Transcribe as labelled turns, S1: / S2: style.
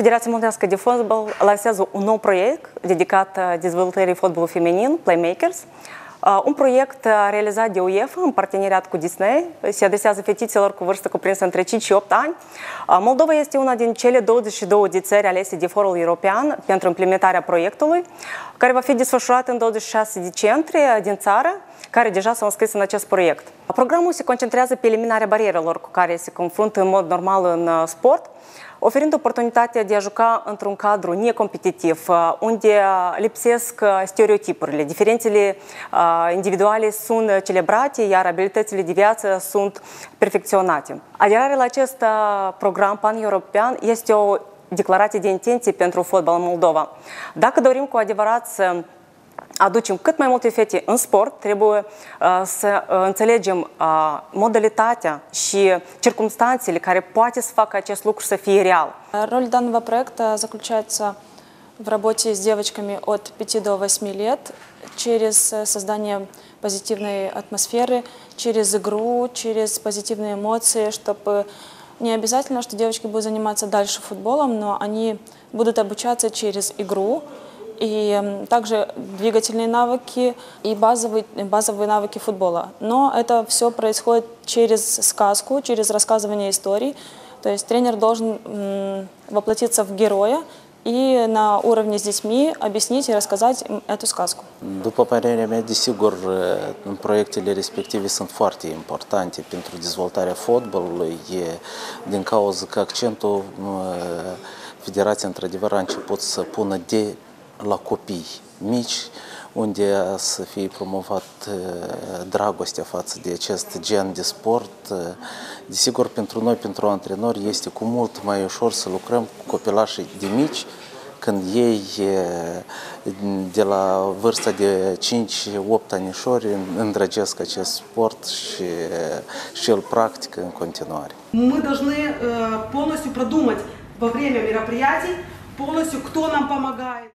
S1: Federația Mondială de Fotbal lansează un nou proiect dedicat dezvoltării fotbalului feminin, Playmakers. Un proiect realizat de UEFA în parteneriat cu Disney. Se adresează fetițelor cu vârstă cuprinsă între 5 și 8 ani. Moldova este una din cele 22 de țări alese de Forul European pentru implementarea proiectului, care va fi desfășurat în 26 de centri din țară, care deja s-au înscris în acest proiect. Programul se concentrează pe eliminarea barierelor cu care se confruntă în mod normal în sport, oferind oportunitatea de a juca într-un cadru necompetitiv, unde lipsesc stereotipurile, diferențele individuale sunt celebrate, iar abilitățile de viață sunt perfecționate. Aderarea la acest program pan-european este o declarație de intenție pentru fotbal în Moldova. Dacă dorim cu adevărat să aducem cât mai multe fete în sport, trebuie să înțelegem modalitatea și circumstanțele care poate să facă acest lucru să fie real.
S2: Роль данного проекта заключается в работе с девочками от 5 до 8 лет через создание позитивной атмосферы, через игру, через позитивные эмоции, чтобы не обязательно, что девочки будут заниматься дальше футболом, но они будут обучаться через игру, и также двигательные навыки и базовые навыки футбола. Но это все происходит через сказку, через рассказывание историй. То есть тренер должен воплотиться в героя и на уровне с детьми объяснить и рассказать им эту сказку.
S3: După părerea mea, desigur, proiectele respective sunt foarte importante pentru dezvoltarea fotbalului, din cauza că accentul Federația într-adevăr a început să pună la copii mici, unde să fie promovat dragostea față de acest gen de sport. Desigur, pentru noi, pentru antrenori, este cu mult mai ușor să lucrăm cu copilașii de mici, când ei, de la vârsta de 5-8 anișori, îndrăgesc acest sport și îl practică în continuare.
S4: Мы должны полностью продумать во время мероприятий полностью, кто нам помогает.